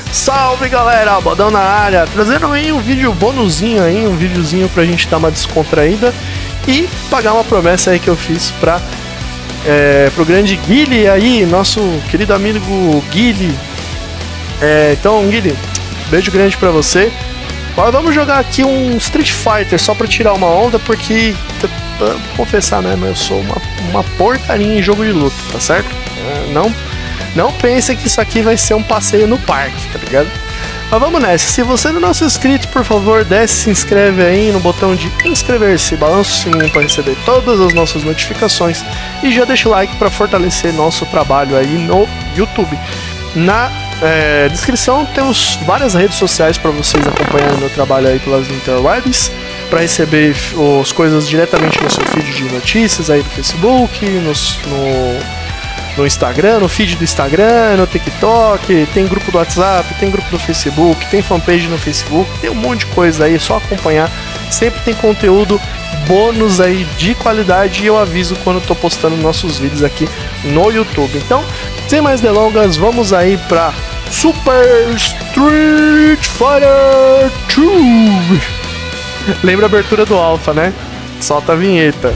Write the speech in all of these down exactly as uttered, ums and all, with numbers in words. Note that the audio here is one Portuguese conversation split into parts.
Salve galera, Bodão na área, trazendo aí um vídeo bonuzinho aí, um videozinho pra gente dar uma descontraída e pagar uma promessa aí que eu fiz pra, é, pro grande Guile aí, nosso querido amigo Guile. É, então Guile, beijo grande pra você. Agora vamos jogar aqui um Street Fighter só pra tirar uma onda, porque, vou confessar mesmo, eu sou uma, uma porcaria em jogo de luta, tá certo? É, não... Não pense que isso aqui vai ser um passeio no parque, tá ligado? Mas vamos nessa. Se você não é nosso inscrito, por favor, desce, se inscreve aí no botão de inscrever-se, balança o sininho para receber todas as nossas notificações e já deixa o like para fortalecer nosso trabalho aí no YouTube. Na é, descrição temos várias redes sociais para vocês acompanharem meu trabalho aí pelas interwebs, para receber as coisas diretamente no seu feed de notícias aí do Facebook, nos, no... no Instagram, no feed do Instagram, no TikTok, tem grupo do WhatsApp, tem grupo do Facebook, tem fanpage no Facebook, tem um monte de coisa aí, é só acompanhar. Sempre tem conteúdo bônus aí de qualidade e eu aviso quando eu tô postando nossos vídeos aqui no YouTube. Então, sem mais delongas, vamos aí pra Super Street Fighter dois. Lembra a abertura do Alpha, né? Solta a vinheta.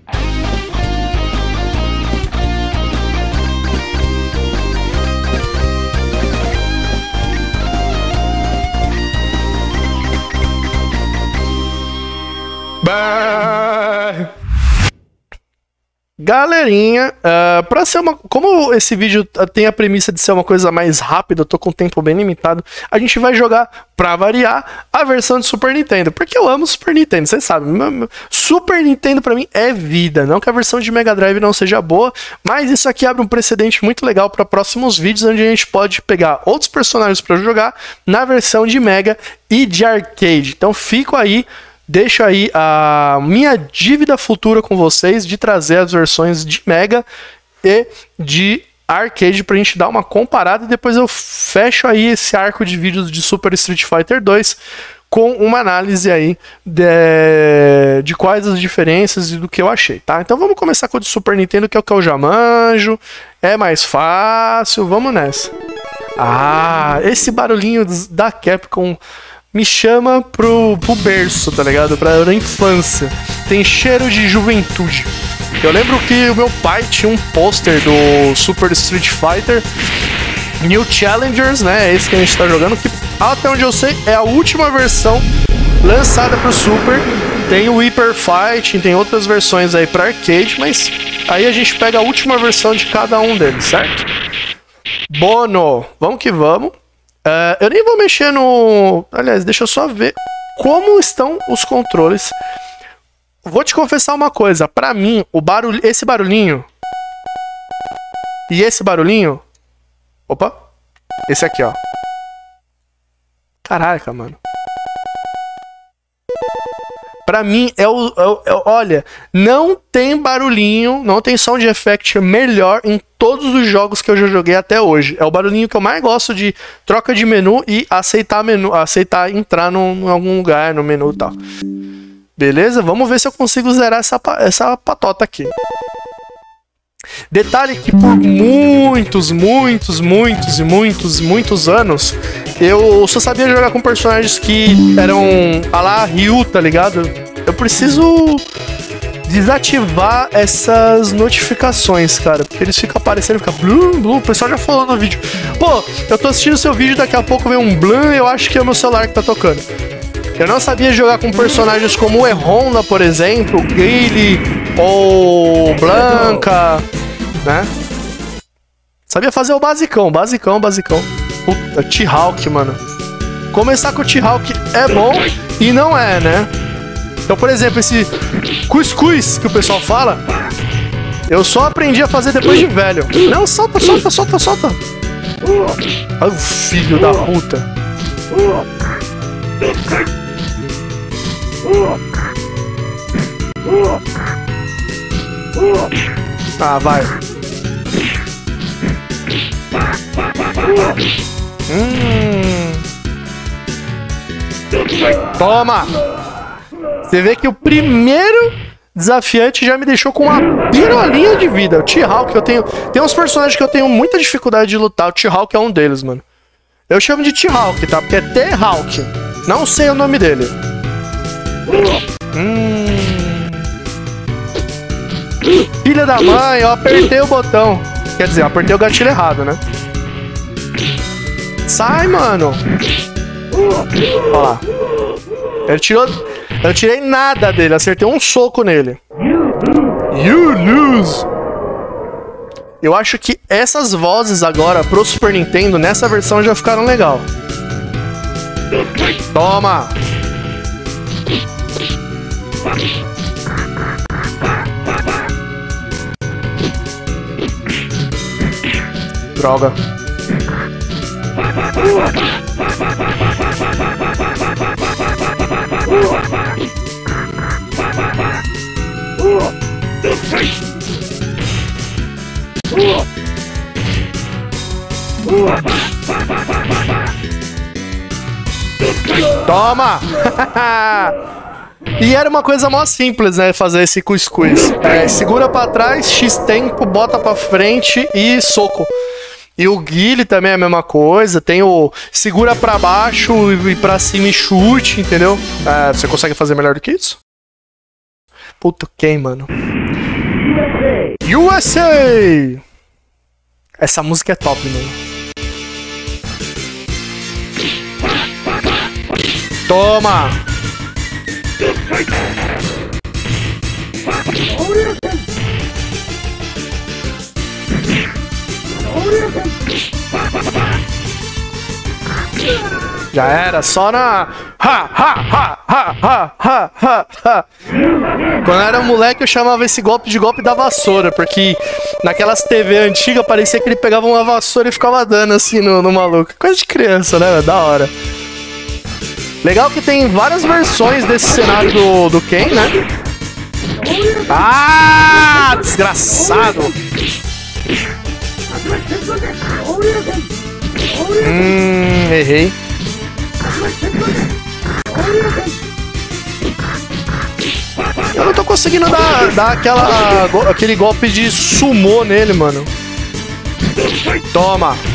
Galerinha, uh, pra ser uma... como esse vídeo tem a premissa de ser uma coisa mais rápida, eu tô com um tempo bem limitado, a gente vai jogar, pra variar, a versão de Super Nintendo, porque eu amo Super Nintendo, vocês sabem, Super Nintendo pra mim é vida, não que a versão de Mega Drive não seja boa, mas isso aqui abre um precedente muito legal para próximos vídeos, onde a gente pode pegar outros personagens pra jogar na versão de Mega e de Arcade, então fico aí. Deixo aí a minha dívida futura com vocês de trazer as versões de Mega e de Arcade pra gente dar uma comparada e depois eu fecho aí esse arco de vídeos de Super Street Fighter dois com uma análise aí de, de quais as diferenças e do que eu achei, tá? Então vamos começar com o de Super Nintendo, que é o que eu já manjo, é mais fácil, vamos nessa. Ah, esse barulhinho da Capcom me chama pro, pro berço, tá ligado? Pra pra infância. Tem cheiro de juventude. Eu lembro que o meu pai tinha um pôster do Super Street Fighter New Challengers, né? Esse que a gente tá jogando, que até onde eu sei é a última versão lançada pro Super. Tem o Hyper Fight, tem outras versões aí pra arcade, mas aí a gente pega a última versão de cada um deles, certo? Bono, vamos que vamos. Uh, eu nem vou mexer no... Aliás, deixa eu só ver como estão os controles. Vou te confessar uma coisa. Pra mim, o barulho... esse barulhinho e esse barulhinho... Opa! Esse aqui, ó. Caraca, mano. Pra mim, é o, é o, é o... Olha, não tem barulhinho, não tem sound effect melhor em todos os jogos que eu já joguei até hoje. É o barulhinho que eu mais gosto de troca de menu e aceitar menu, aceitar entrar no, em algum lugar no menu e tal. Beleza? Vamos ver se eu consigo zerar essa, essa patota aqui. Detalhe que por muitos, muitos, muitos e muitos, muitos anos eu só sabia jogar com personagens que eram a la Ryu, tá ligado? Eu preciso desativar essas notificações, cara, porque eles ficam aparecendo, fica blum, blum, o pessoal já falou no vídeo. Pô, eu tô assistindo seu vídeo, daqui a pouco vem um blum, eu acho que é o meu celular que tá tocando. Eu não sabia jogar com personagens como o E-Honda, por exemplo, o Guile ou Blanca, né? Sabia fazer o basicão, basicão, basicão. Puta, T-Hawk, mano. Começar com o T-Hawk é bom e não é, né? Então, por exemplo, esse cuscuz que o pessoal fala, eu só aprendi a fazer depois de velho. Não, solta, solta, solta, solta. Ai, o filho da puta. Ah, vai. Hum. Toma! Você vê que o primeiro desafiante já me deixou com uma pirolinha de vida. O T-Hawk, eu tenho... Tem uns personagens que eu tenho muita dificuldade de lutar. O T-Hawk é um deles, mano. Eu chamo de T-Hawk, tá? Porque é T-Hawk. Não sei o nome dele. Hum... Filha da mãe, eu apertei o botão. Quer dizer, eu apertei o gatilho errado, né? Sai, mano. Olha lá. Ele tirou... Eu não tirei nada dele, acertei um soco nele. You lose. Eu acho que essas vozes agora pro Super Nintendo, nessa versão, já ficaram legal. Toma! Droga. Toma! E era uma coisa mó simples, né? Fazer esse cuscuz. É, segura pra trás, X tempo, bota pra frente e soco. E o Guile também é a mesma coisa. Tem o segura pra baixo e pra cima e chute, entendeu? É, você consegue fazer melhor do que isso? Puta, quem, mano? U S A! Essa música é top, mano. Toma! Já era, só na... Ha, ha, ha, ha, ha, ha, ha, ha. Quando eu era moleque eu chamava esse golpe de golpe da vassoura, porque naquelas T V antigas parecia que ele pegava uma vassoura e ficava dando assim no, no maluco. Coisa de criança, né? Da hora. Legal que tem várias versões desse cenário do, do Ken, né? Ah, desgraçado! Hum, errei. Eu não tô conseguindo dar, dar aquela, aquele golpe de sumô nele, mano. Toma!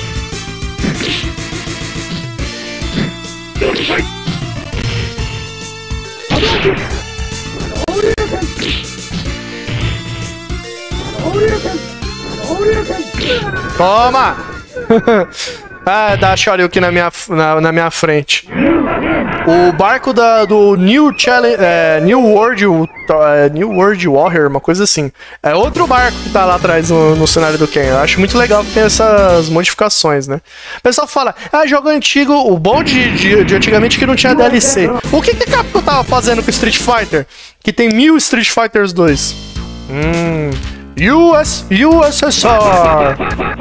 Toma! Ah, dá Shoryuken na minha, na, na minha frente. O barco da, do New, Challenge, é, New, World, é, New World Warrior, uma coisa assim. É outro barco que tá lá atrás no, no cenário do Ken. Eu acho muito legal que tem essas modificações, né? O pessoal fala, ah, jogo antigo, o bom de, de, de antigamente que não tinha D L C. O que que a Capcom tava fazendo com Street Fighter? Que tem mil Street Fighters dois. Hum... U S, U S S R.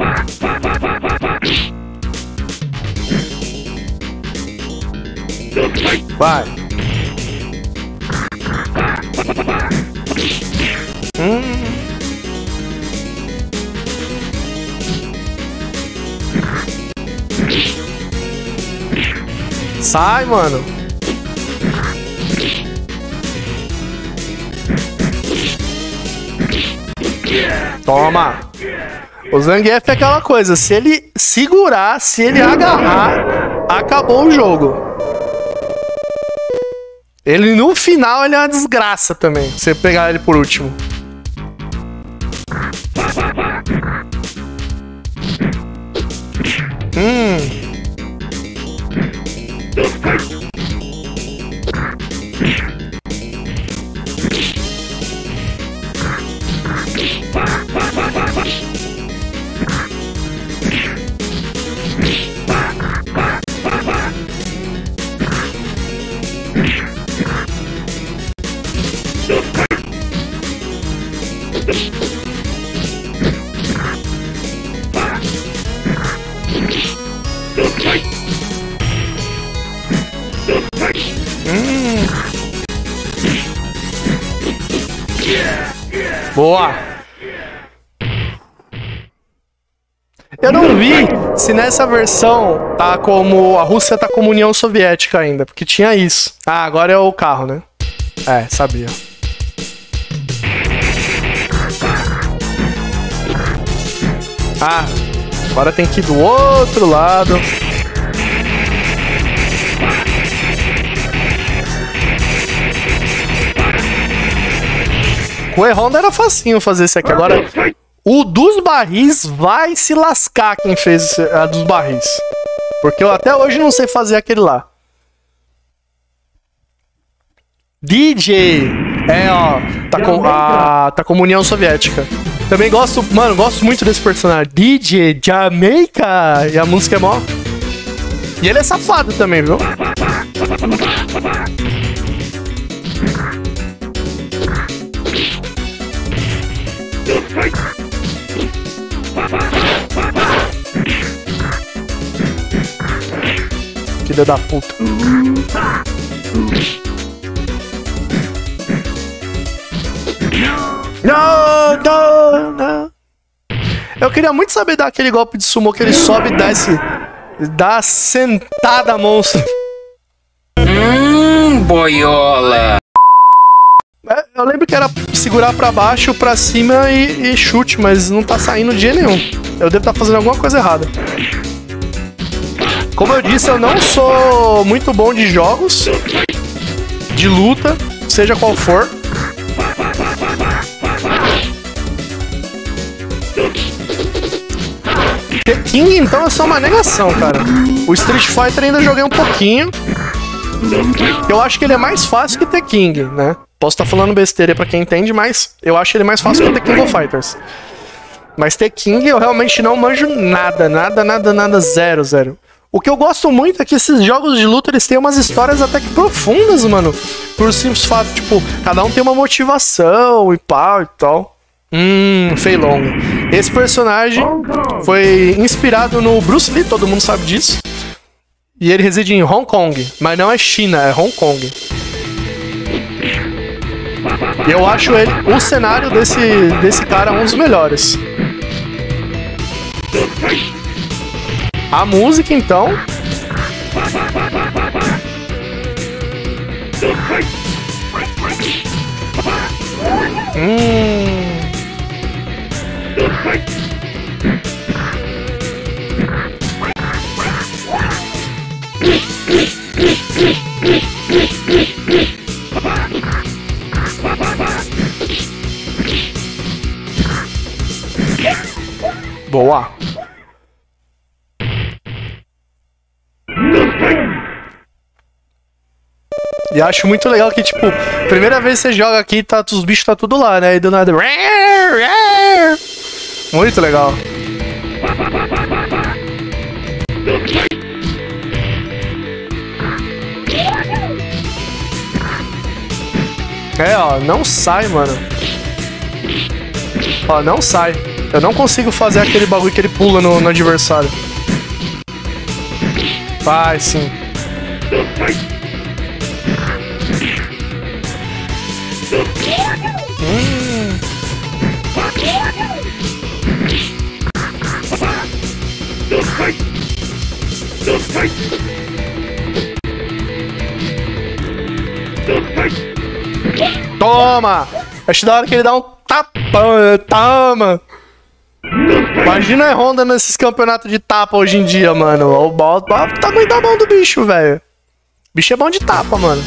Vai. Hum. Sai, mano. Toma! O Zangief é aquela coisa, se ele segurar, se ele agarrar, acabou o jogo. Ele no final ele é uma desgraça também, se você pegar ele por último. Hum. Hum. Boa! Eu não vi se nessa versão tá como... A Rússia tá como União Soviética ainda, porque tinha isso. Ah, agora é o carro, né? É, sabia. Ah, agora tem que ir do outro lado. O E-Honda era facinho fazer esse aqui. Agora, o dos barris vai se lascar quem fez a dos barris. Porque eu até hoje não sei fazer aquele lá. D J. É, ó. Tá com, a, tá com a União Soviética. Também gosto, mano, gosto muito desse personagem. D J Jamaica. E a música é mó. E ele é safado também, viu? Filha da puta. Não, não, não. Eu queria muito saber daquele golpe de sumo que ele sobe e desce. Dá sentada monstro. Hum, boiola. É, eu lembro que era segurar pra baixo, pra cima e, e chute, mas não tá saindo de jeito nenhum. Eu devo estar fazendo alguma coisa errada. Como eu disse, eu não sou muito bom de jogos, de luta, seja qual for. The King, então, é só uma negação, cara. O Street Fighter ainda joguei um pouquinho. Eu acho que ele é mais fácil que The King, né? Posso estar falando besteira pra quem entende, mas eu acho ele mais fácil que The King of Fighters. Mas The King eu realmente não manjo nada, nada, nada, nada, zero, zero. O que eu gosto muito é que esses jogos de luta, eles têm umas histórias até que profundas, mano. Por simples fato, tipo, cada um tem uma motivação e pau e tal. Hum, Fei Long. Esse personagem foi inspirado no Bruce Lee, todo mundo sabe disso. E ele reside em Hong Kong, mas não é China, é Hong Kong. E eu acho ele, o cenário desse, desse cara um dos melhores. A música, então. Hum. Boa. E acho muito legal que, tipo, primeira vez que você joga aqui, tá, os bichos tá tudo lá, né? E do nada... Muito legal. É, ó, não sai, mano. Ó, não sai. Eu não consigo fazer aquele bagulho que ele pula no, no adversário. Vai, sim. Hum. Toma! Acho da hora que ele dá um tapão. Toma! Imagina a Honda nesses campeonatos de tapa hoje em dia, mano. O, o, o, o tamanho da mão do bicho, velho. O bicho é bom de tapa, mano.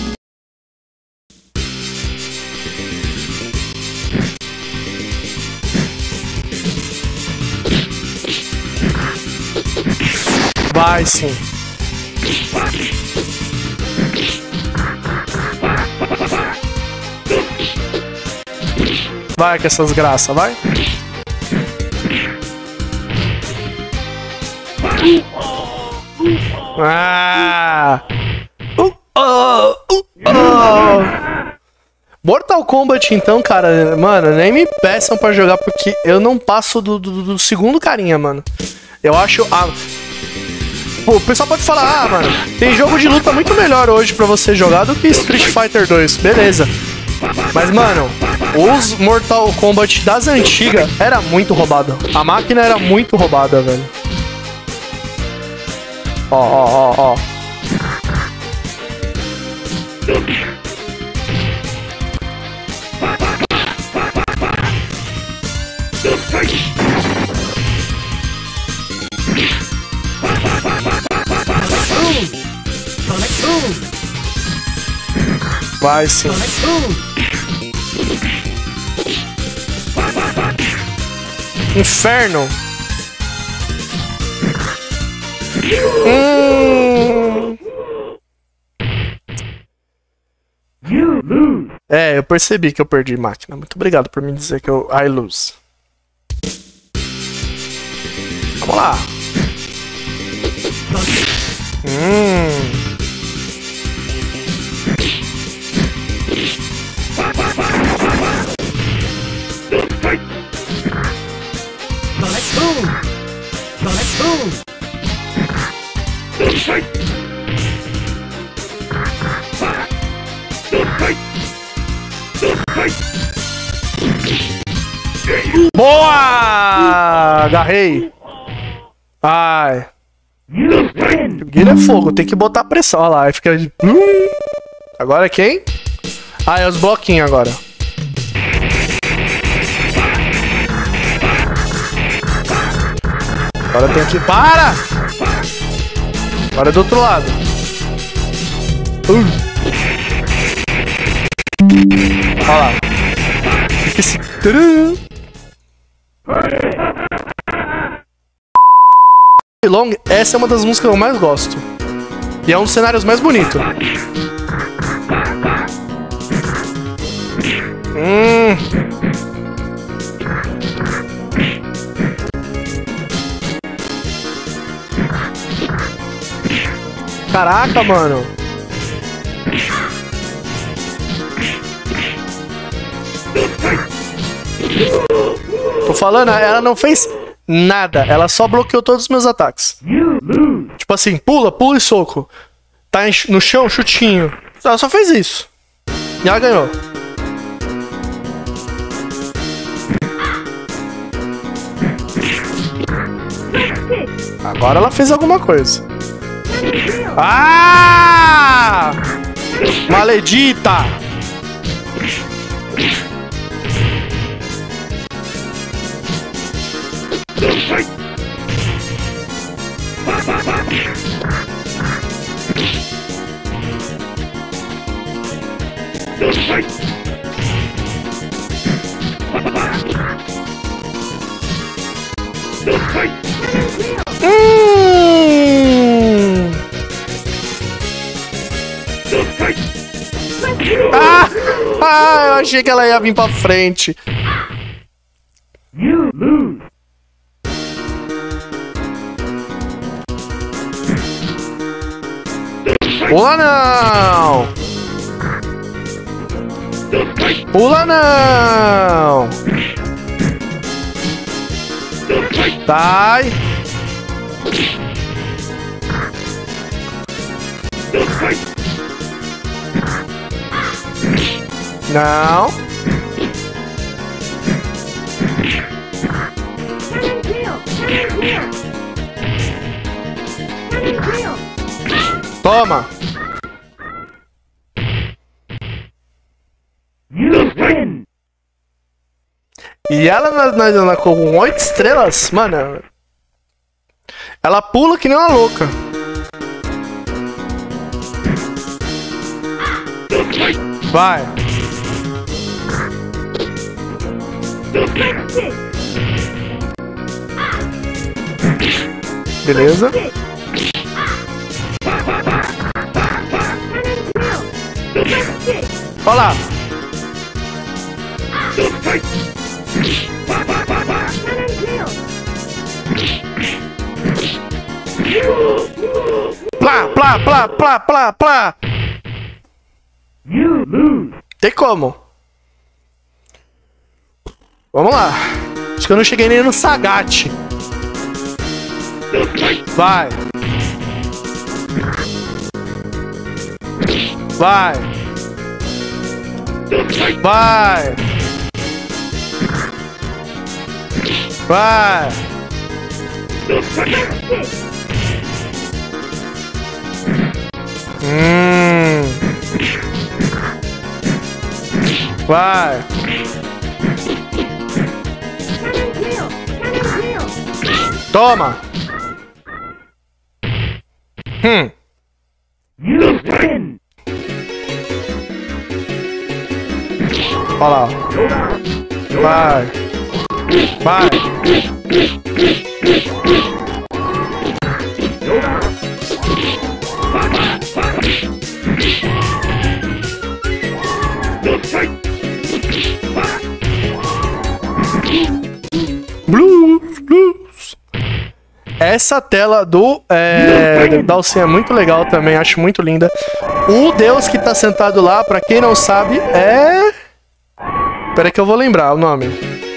Vai, sim. Vai com essas graças, vai. Ah! Uh, oh, uh, oh. Mortal Kombat, então, cara, mano, nem me peçam pra jogar porque eu não passo do, do, do segundo carinha, mano. Eu acho... Ah, pô, o pessoal pode falar, ah, mano, tem jogo de luta muito melhor hoje pra você jogar do que Street Fighter dois, beleza. Mas, mano, os Mortal Kombat das antigas era muito roubado. A máquina era muito roubada, velho. Ó, ó, ó, ó. Vai sim. Inferno. Hum. É, eu percebi que eu perdi máquina. Muito obrigado por me dizer que eu I lose. Vamos lá. Hum. Boa! Agarrei. Ai. O Guilherme é fogo, tem que botar pressão. Olha lá, aí fica de... Agora é quem? Ah, é os bloquinhos agora. Agora tem que... Para! Agora é do outro lado. Uh. Olha lá. Esse... Long, essa é uma das músicas que eu mais gosto. E é um dos cenários mais bonitos. Hum. Caraca, mano. Tô falando, ela não fez nada. Ela só bloqueou todos os meus ataques. Tipo assim, pula, pula e soco. Tá no chão, chutinho. Ela só fez isso. E ela ganhou. Agora ela fez alguma coisa. Ah! Maledita! Hum. Ah! Ah, eu achei que ela ia vir pra frente. Pula não! Pula não! Sai! Não! Toma! E ela na, na, na, com oito estrelas, mano. Ela pula que nem uma louca. Vai. Beleza. Olha lá. Plá, plá, plá, plá, plá, plá. Tem como. Vamos lá. Acho que eu não cheguei nem no Sagat. Vai. Vai. Vai. Vai. Hum. Vai. Toma. Hum. Olha lá. Vai. Vai. Blues, blues. Essa tela do é, Dhalsim é muito legal também, acho muito linda. O deus que tá sentado lá, pra quem não sabe, é... Pera aí que eu vou lembrar o nome.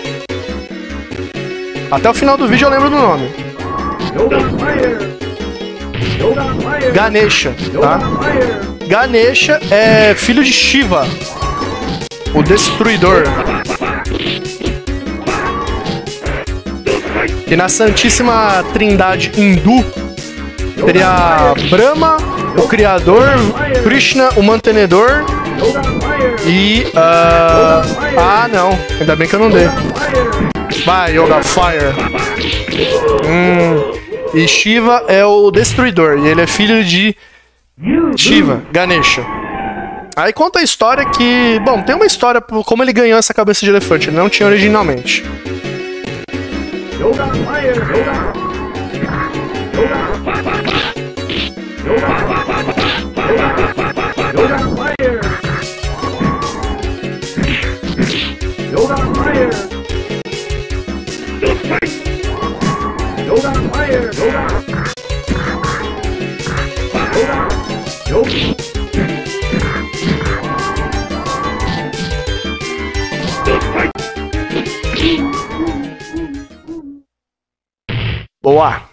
Até o final do vídeo eu lembro do nome. Ganesha, tá? Ganesha é filho de Shiva, o Destruidor. E na Santíssima Trindade hindu teria Brahma, o Criador, Krishna, o Mantenedor e... Uh... Ah, não. Ainda bem que eu não dei. Vai, Yoga Fire. Hum... E Shiva é o Destruidor, e ele é filho de Shiva, Ganesha. Aí conta a história que... Bom, tem uma história como ele ganhou essa cabeça de elefante, ele não tinha originalmente. Yoga Fire, Yoga. Yoga Fire. Yoga Fire. Yoga Fire, Yoga. Yoga. Boa.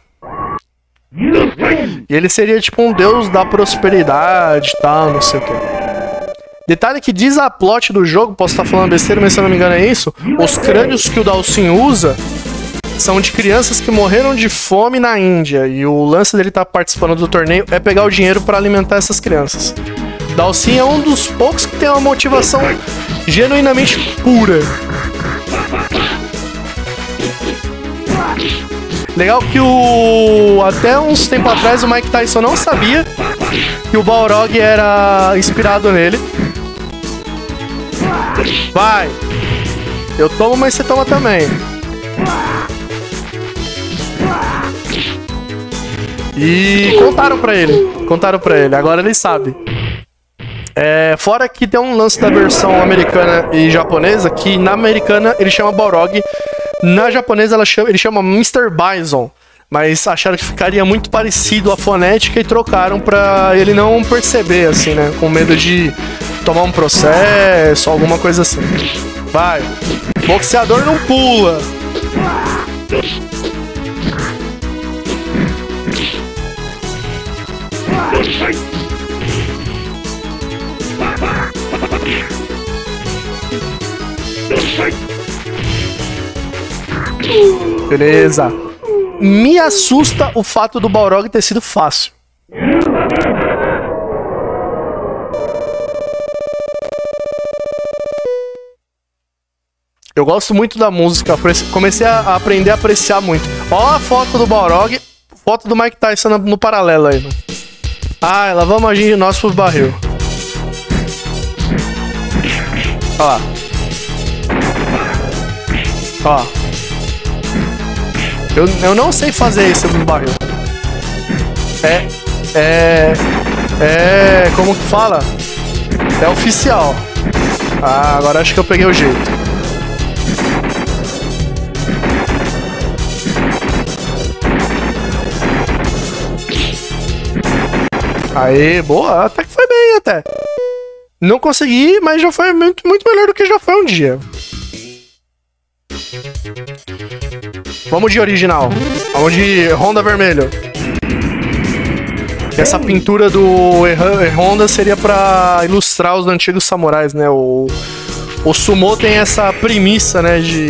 E ele seria tipo um deus da prosperidade e tal, não sei o que. Detalhe que diz a plot do jogo, posso estar falando besteira, mas se eu não me engano é isso. Os crânios que o Dhalsim usa são de crianças que morreram de fome na Índia. E o lance dele estar participando do torneio é pegar o dinheiro para alimentar essas crianças. Dhalsim é um dos poucos que tem uma motivação genuinamente pura. Legal que o... Até uns tempo atrás o Mike Tyson não sabia que o Balrog era inspirado nele. Vai! Eu tomo, mas você toma também. E contaram pra ele. Contaram pra ele. Agora ele sabe. É, fora que tem um lance da versão americana e japonesa, que na americana ele chama Balrog. Na japonesa ela chama, ele chama mister Bison, mas acharam que ficaria muito parecido a fonética e trocaram pra ele não perceber, assim, né? Com medo de tomar um processo, alguma coisa assim. Vai! Boxeador não pula! Beleza. Me assusta o fato do Balrog ter sido fácil. Eu gosto muito da música, comecei a aprender a apreciar muito. Ó a foto do Balrog, foto do Mike Tyson no, no paralelo aí, mano. Ah, lá vamos agir nós pro barril. Ó lá. Ó. Eu, eu não sei fazer isso no barril. É... É... É... Como que fala? É oficial. Ah, agora acho que eu peguei o jeito. Aê, boa. Até que foi bem, até. Não consegui, mas já foi muito, muito melhor do que já foi um dia. Vamos de original. Vamos de Honda vermelho. Essa pintura do Honda seria pra ilustrar os antigos samurais, né? O, o sumo tem essa premissa, né? De...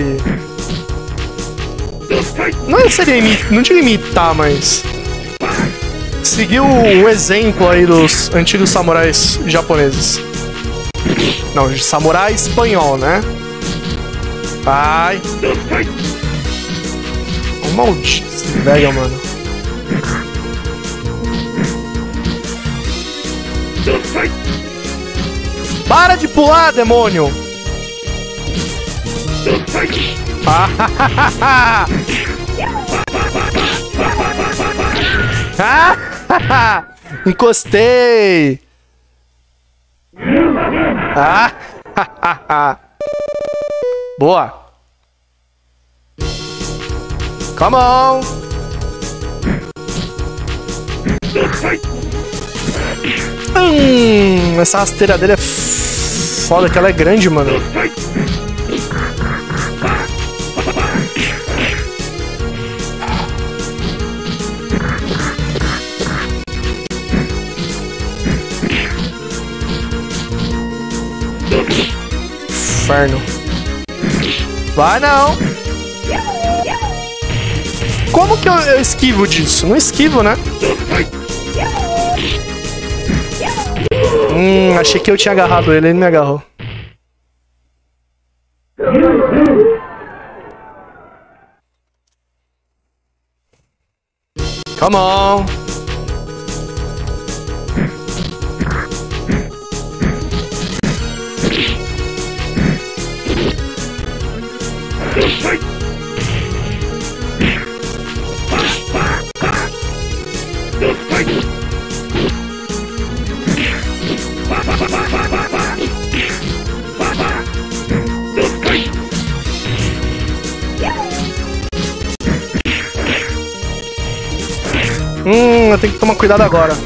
Não seria imitar, não diria imitar, mas... Seguir o exemplo aí dos antigos samurais japoneses. Não, de samurai espanhol, né? Vai. Oh, maldito esse velho, mano. Para de pular, demônio! Ah! Encostei! Ah! Boa! Come on! Hum, essa rasteira dele é foda, que ela é grande, mano. Inferno. Vai não. Como que eu, eu esquivo disso? Não esquivo, né? Hum, achei que eu tinha agarrado ele, ele me agarrou. Come on. Hum, eu tenho que tomar cuidado agora.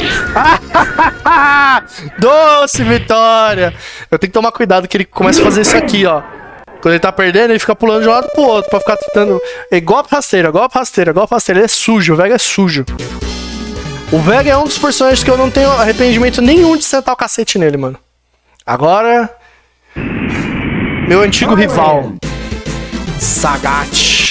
Doce vitória! Eu tenho que tomar cuidado que ele começa a fazer isso aqui, ó. Quando ele tá perdendo, ele fica pulando de um lado pro outro pra ficar tentando. É golpe rasteiro, golpe rasteiro, golpe rasteiro. Ele é sujo, o Vega é sujo. O Vega é um dos personagens que eu não tenho arrependimento nenhum de sentar o cacete nele, mano. Agora... meu antigo rival. Sagat.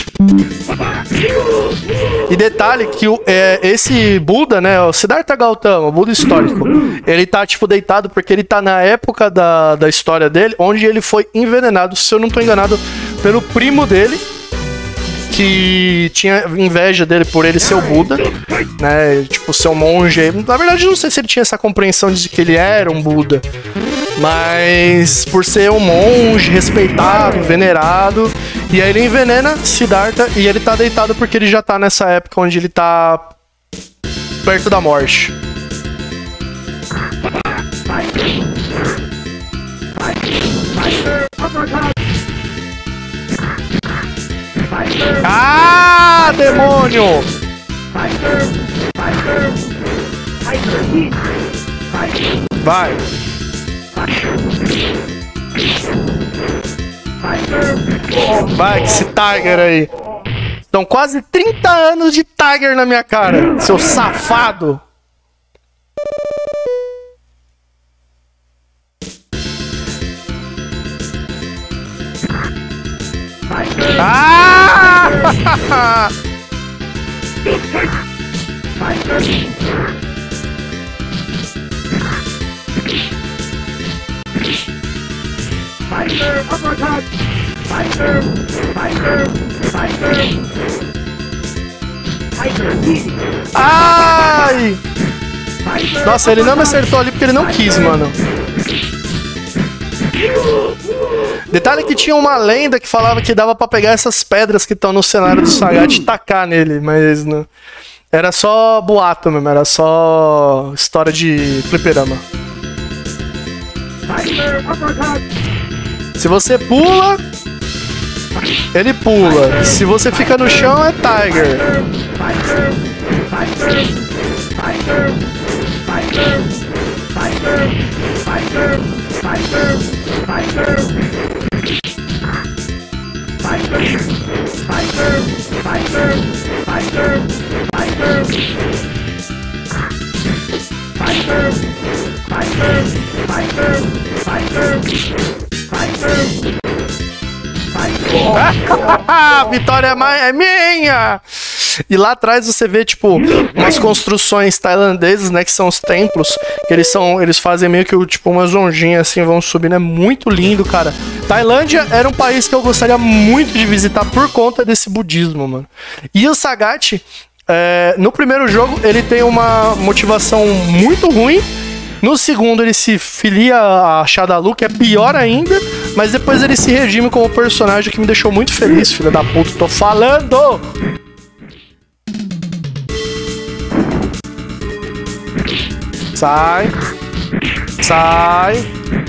E detalhe que o, é, esse Buda, né, o Siddhartha Gautama, o Buda histórico, ele tá, tipo, deitado porque ele tá na época da, da história dele, onde ele foi envenenado, se eu não tô enganado, pelo primo dele, que tinha inveja dele por ele ser o Buda, né, tipo, ser um monge. Na verdade, eu não sei se ele tinha essa compreensão de que ele era um Buda, mas por ser um monge respeitado, venerado, e aí ele envenena Siddhartha e ele tá deitado porque ele já tá nessa época onde ele tá perto da morte. Ah, demônio! Vai! Vai, esse Tiger aí. São quase trinta anos de Tiger na minha cara, seu safado. Ah! Fighter, uppercut! Fighter, fighter, fighter! Fighter, ai! Nossa, ele não me acertou ali porque ele não quis, mano. Detalhe que tinha uma lenda que falava que dava pra pegar essas pedras que estão no cenário do Sagat e tacar nele, mas não. Era só boato mesmo, era só história de fliperama. Se você pula, ele pula. Se você fica no chão, é Tiger. A vitória é minha! E lá atrás você vê, tipo, umas construções tailandesas, né? Que são os templos. Que eles são. Eles fazem meio que tipo umas ondinhas assim, vão subindo. É muito lindo, cara. Tailândia era um país que eu gostaria muito de visitar por conta desse budismo, mano. E o Sagat, é, no primeiro jogo, ele tem uma motivação muito ruim. No segundo, ele se filia a Shadalu, que é pior ainda. Mas depois ele se redime como personagem que me deixou muito feliz, filha da puta. Tô falando! Sai. Sai.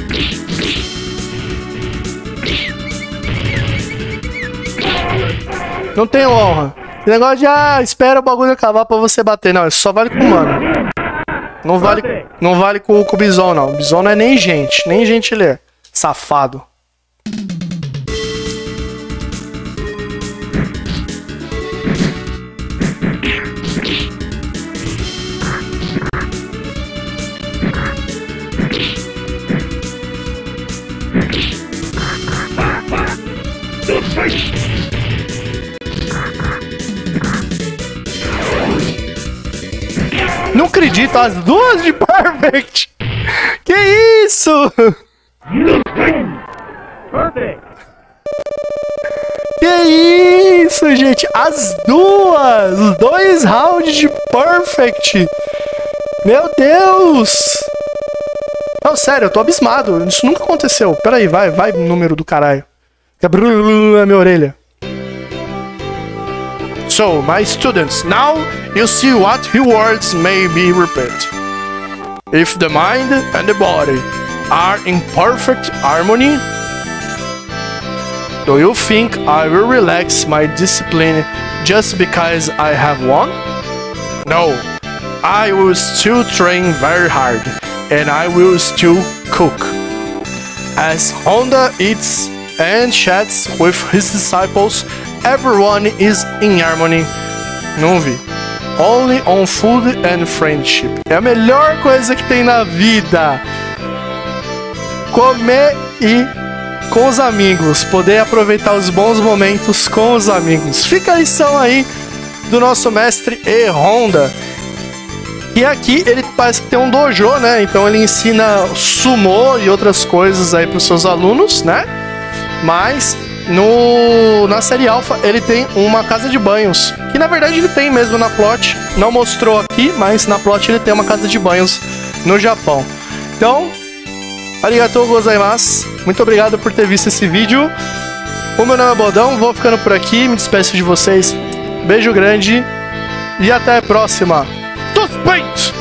Não tem honra. Esse negócio de, ah, espera o bagulho acabar pra você bater. Não, isso só vale com o humano. Não vale, não vale com, com o Bison, não. O Bison não é nem gente. Nem gente ele é. Safado. Não acredito, as duas de Perfect! Que isso? Perfect. Que isso, gente? As duas! Os dois rounds de Perfect! Meu Deus! Não, sério, eu tô abismado. Isso nunca aconteceu. Pera aí, vai, vai, número do caralho. A minha orelha. So, my students, now you see what rewards may be repeated. If the mind and the body are in perfect harmony, do you think I will relax my discipline just because I have won? No, I will still train very hard, and I will still cook. As Honda eats and chats with his disciples, everyone is in harmony. Não vi. Only on food and friendship. É a melhor coisa que tem na vida. Comer e com os amigos. Poder aproveitar os bons momentos com os amigos. Fica a lição aí do nosso mestre E. Honda. E aqui ele parece que tem um dojo, né? Então ele ensina sumô e outras coisas aí para os seus alunos, né? Mas no, na série Alpha ele tem uma casa de banhos, que na verdade ele tem mesmo na plot, não mostrou aqui, mas na plot ele tem uma casa de banhos no Japão. Então, arigatou gozaimasu, muito obrigado por ter visto esse vídeo. O meu nome é Bodão, vou ficando por aqui, me despeço de vocês, beijo grande e até a próxima. Dos peitos!